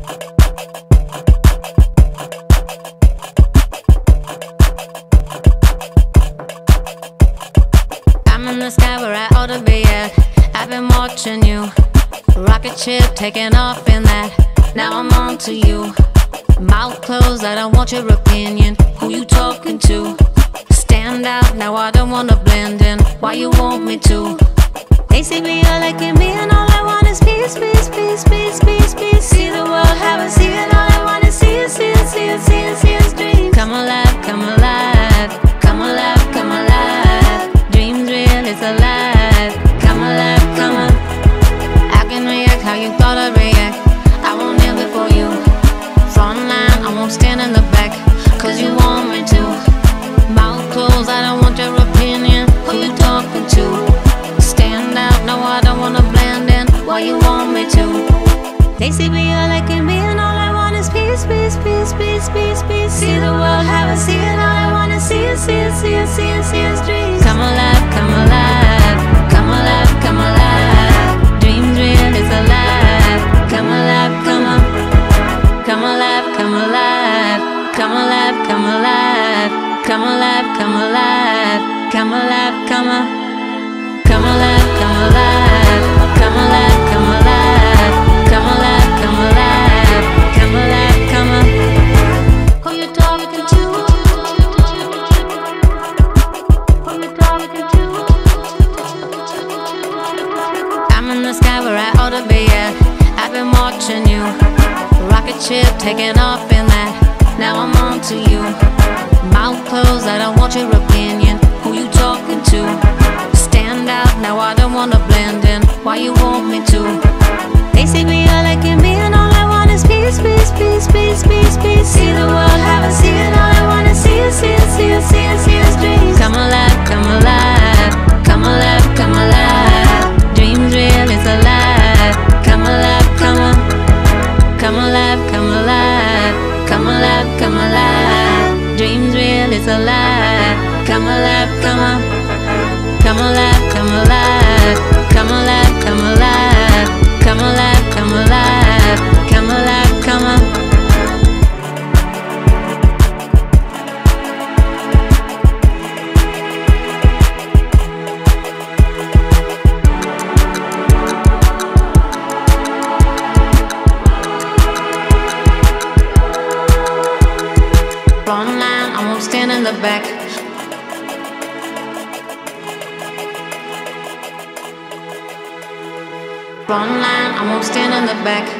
I'm in the sky where I ought to be at. I've been watching you, rocket ship taking off in that. Now I'm on to you. Mouth closed, I don't want your opinion. Who you talking to? Stand out, now I don't wanna blend in. Why you want me to? They see me all liking me and all I want is peace, peace, peace, peace, peace, peace. See the world how I see it, all I want is see it, see it, see it, see it, see it, dreams. Come alive, come alive, come alive, come alive. Dreams real, it's alive. Come alive, come on. I can react how you thought I'd react. I won't kneel before you. Front line, I won't stand in the back, cause you want me to. Mouth closed, I don't want your opinion. Who you talking to? Stand out, no I don't wanna blend in. Why you want me to? They see me all liking me and all I want is peace, peace, peace, peace, peace, peace. See the world how I see it, all I want is see it, see it, see it, see it, see it, dreams. Come alive, come alive, come alive, come alive. Dreams real, it's alive. Come alive, come on. Come alive, come alive, come alive, come alive, come alive, come alive, come alive, come on. Come alive, come alive, come alive, come alive, come alive, come alive, come alive, come on. Who you talking to? Who you talking to? I'm in the sky where I ought to be at. I've been watching you, rocket ship taking off in that. Now I'm on to you. Mouth closed, I don't want your opinion. Who you talking to? Stand out, now I don't wanna blend in. Why you want me to? They see me all liking me and all I want is peace, peace, peace, peace, peace, peace. See the world how I see it, all I want is see it, see it, see it, see it, see it, dreams. Come alive, come alive, come alive, come alive. Dreams real, it's alive. Come alive, come on. Come alive, come alive, come alive, come alive. Dreams real, it's alive. Come alive, come on. Come alive, come alive, come alive, come alive, come alive, come alive, come alive, come on. Front line, I won't stand in the back. Front line, I won't stand in the back.